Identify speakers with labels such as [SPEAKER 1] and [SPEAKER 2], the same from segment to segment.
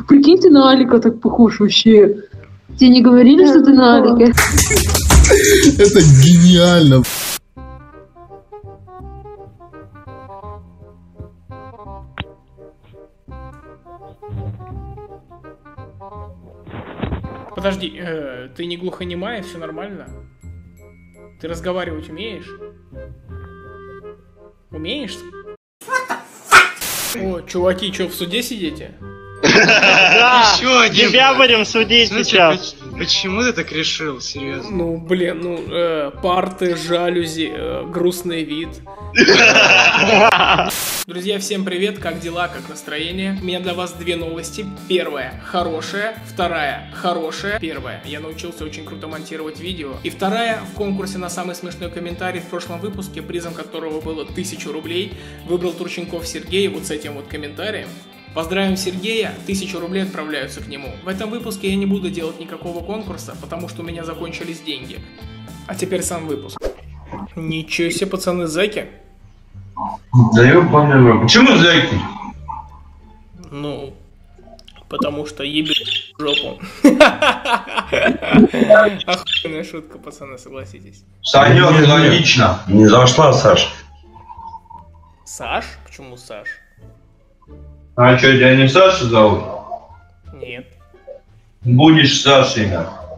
[SPEAKER 1] Прикинь, ты на Алика так похож вообще. Тебе не говорили, что ты на Алике?
[SPEAKER 2] Это гениально.
[SPEAKER 3] Подожди, ты не глухонемая, все нормально? Ты разговаривать умеешь? Умеешь? О, чуваки, что, в суде сидите?
[SPEAKER 4] Да, тебя будем судить
[SPEAKER 5] Слушай,
[SPEAKER 4] сейчас.
[SPEAKER 5] Почему ты так решил, серьезно?
[SPEAKER 3] Ну, блин, парты, жалюзи, грустный вид. Друзья, всем привет, как дела, как настроение? У меня для вас две новости. Первая – хорошая, вторая – хорошая. Первая – я научился очень круто монтировать видео. И вторая – в конкурсе на самый смешной комментарий в прошлом выпуске, призом которого было 1000 рублей, выбрал Турченков Сергей вот с этим вот комментарием. Поздравим Сергея, 1000 рублей отправляются к нему. В этом выпуске я не буду делать никакого конкурса, потому что у меня закончились деньги. А теперь сам выпуск. Ничего себе, пацаны, зэки.
[SPEAKER 6] Да ёбаный, почему зэки?
[SPEAKER 3] Ну, потому что ебет в жопу. Охуенная шутка, пацаны, согласитесь.
[SPEAKER 6] Санёк, логично.
[SPEAKER 2] Не зашла, Саш.
[SPEAKER 3] Саш? Почему Саш?
[SPEAKER 6] А что, тебя не Саша зовут?
[SPEAKER 3] Нет.
[SPEAKER 6] Будешь Сашей.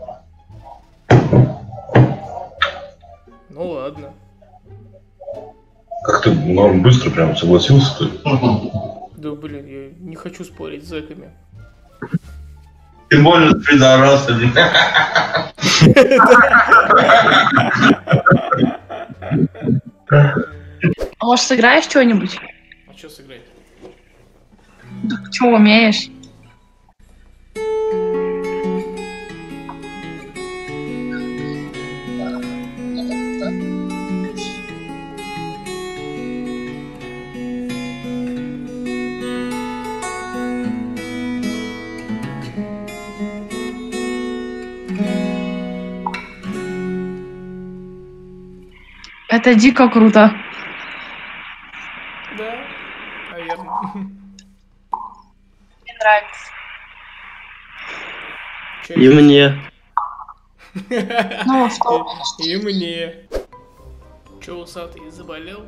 [SPEAKER 3] Ну ладно.
[SPEAKER 2] Как ты быстро прям согласился-то?
[SPEAKER 3] Да блин, я не хочу спорить с зэками.
[SPEAKER 6] Тем более с пидорасами.
[SPEAKER 1] А может, сыграешь что-нибудь?
[SPEAKER 3] А что сыграть?
[SPEAKER 1] Что умеешь? Это дико круто.
[SPEAKER 3] Да, наверное.
[SPEAKER 1] Мне нравится.
[SPEAKER 4] И мне.
[SPEAKER 1] Ну что?
[SPEAKER 3] И мне. Че, усатый, заболел?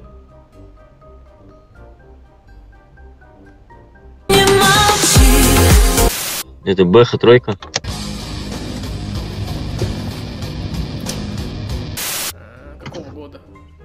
[SPEAKER 7] Это Бэха тройка.
[SPEAKER 3] Какого года?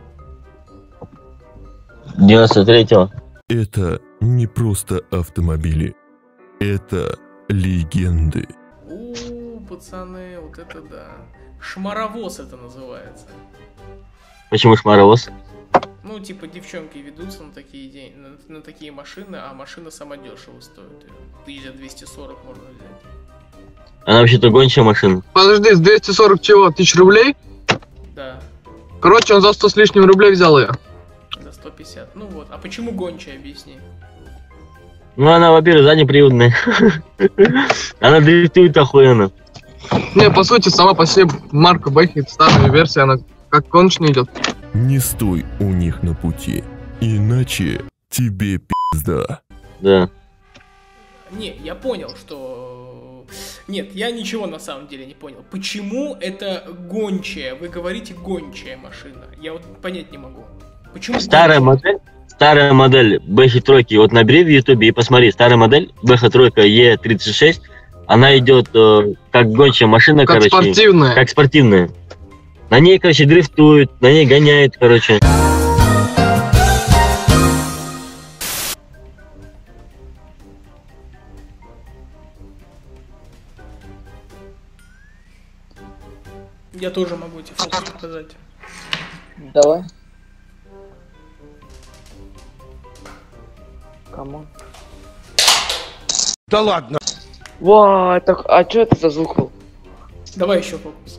[SPEAKER 7] 93-го.
[SPEAKER 8] Это не просто автомобили. Это легенды.
[SPEAKER 3] Пацаны, вот это да. Шмаровоз это называется.
[SPEAKER 7] Почему шмаровоз?
[SPEAKER 3] Ну, типа, девчонки ведутся на такие на такие машины, а машина сама дешево стоит. 1240 можно взять.
[SPEAKER 7] Она вообще-то гончая машина.
[SPEAKER 9] Подожди, с 240 чего? 1000 рублей?
[SPEAKER 3] Да.
[SPEAKER 9] Короче, он за 100 с лишним рублей взял ее.
[SPEAKER 3] За 150. Ну вот. А почему гончая, объясни?
[SPEAKER 7] Ну, она, во-первых, заднеприводная. Она дрифтует охуенно.
[SPEAKER 9] Не, по сути, сама по себе марка Бэхи, старая версия, она как конченая идет.
[SPEAKER 8] Не стой у них на пути, иначе тебе пизда.
[SPEAKER 7] Да.
[SPEAKER 3] Не, я понял, что... Нет, я ничего на самом деле не понял. Почему это гончая? Вы говорите гончая машина. Я вот понять не могу. Почему
[SPEAKER 7] Старая модель? Старая модель Бэхи тройки. Вот набери в ютубе и посмотри. Старая модель Бэха тройка Е36. Она идет как гончая машина,
[SPEAKER 9] как
[SPEAKER 7] короче.
[SPEAKER 9] Спортивная.
[SPEAKER 7] Как спортивная. На ней, короче, дрифтуют, на ней гоняют, короче.
[SPEAKER 3] Я тоже могу тебе фото показать.
[SPEAKER 10] Давай. Кому?
[SPEAKER 2] Да ладно.
[SPEAKER 10] Ва, так, а что это за звук был?
[SPEAKER 3] Давай еще фокус.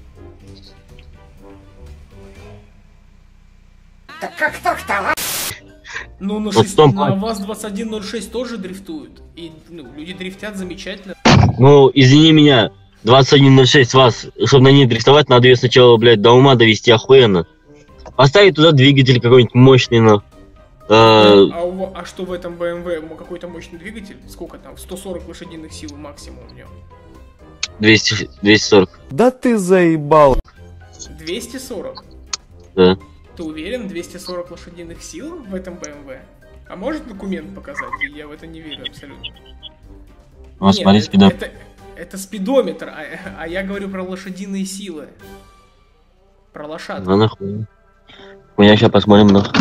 [SPEAKER 11] Так как так-то?
[SPEAKER 3] Ну, на,
[SPEAKER 7] Вот
[SPEAKER 3] 6,
[SPEAKER 7] том,
[SPEAKER 3] на ВАЗ-2106 тоже дрифтуют. И люди дрифтят замечательно.
[SPEAKER 7] Ну, извини меня, 2106 ВАЗ, чтобы на ней дрифтовать, надо ее сначала, блядь, до ума довести охуенно. Поставить туда двигатель какой-нибудь мощный, но
[SPEAKER 3] А что в этом BMW? Какой-то мощный двигатель? Сколько там? 140 лошадиных сил максимум в нем.
[SPEAKER 7] 240.
[SPEAKER 12] Да ты заебал.
[SPEAKER 3] 240?
[SPEAKER 7] Да.
[SPEAKER 3] Ты уверен? 240 лошадиных сил в этом BMW? А может документ показать? Я в это не верю абсолютно.
[SPEAKER 7] Вот смотри, спидометр.
[SPEAKER 3] Это спидометр, а я говорю про лошадиные силы. Про лошадку.
[SPEAKER 7] Ну нахуй. Мы сейчас посмотрим, нахуй.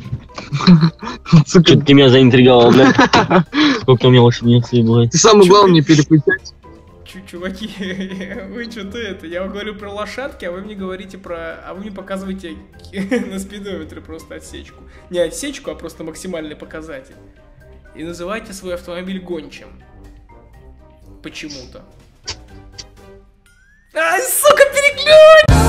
[SPEAKER 7] Что ты меня заинтриговал, блядь? Сколько у меня лошадиных сил бывает?
[SPEAKER 9] Ты самое главное не переключать.
[SPEAKER 3] Чуваки, вы что-то это, я вам говорю про лошадки, а вы мне говорите про... А вы мне показываете на спидометре просто отсечку. Не отсечку, а просто максимальный показатель. И называйте свой автомобиль гончим. Почему-то. Ай, сука, переключ!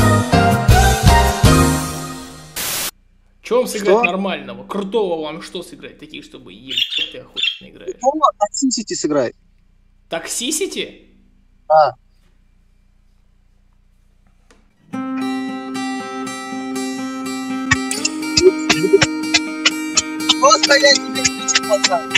[SPEAKER 3] Что вам сыграть нормального? Крутого вам что сыграть? Такие, чтобы ебать ты охуенно играешь.
[SPEAKER 13] Таксисити сыграй.
[SPEAKER 3] Таксисити?
[SPEAKER 13] Да. Просто я тебе кричу, пацан.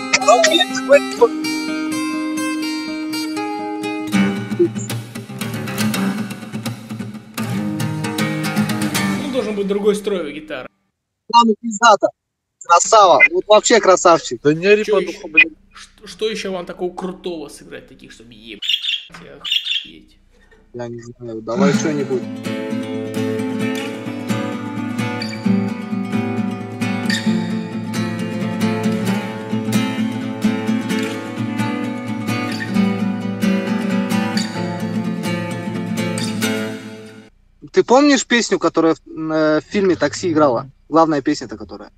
[SPEAKER 3] Ну, должен быть другой строй у гитары.
[SPEAKER 13] Ладно, пиздата. Красава. Вот вообще красавчик.
[SPEAKER 12] Да не ори по духу, блин.
[SPEAKER 3] Что еще вам такого крутого сыграть, таких, чтобы ебать?
[SPEAKER 13] Я не знаю. Давай что-нибудь. Ты помнишь песню, которая в фильме «Такси» играла? Главная песня-то которая.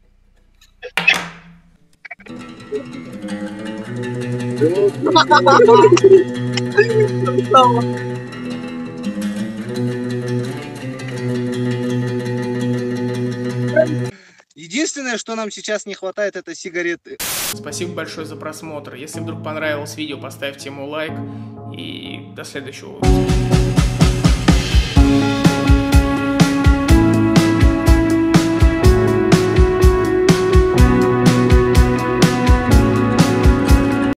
[SPEAKER 13] Единственное, что нам сейчас не хватает, это сигареты.
[SPEAKER 3] Спасибо большое за просмотр. Если вдруг понравилось видео, поставьте ему лайк. И до следующего выпуска.